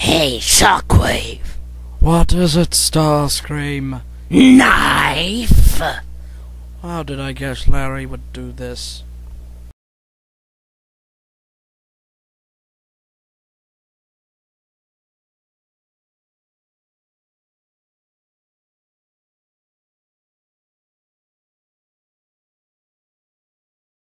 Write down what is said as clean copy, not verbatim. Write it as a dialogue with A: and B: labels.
A: Hey, Shockwave!
B: What is it, Starscream?
A: Knife!
B: How did I guess Larry would do this?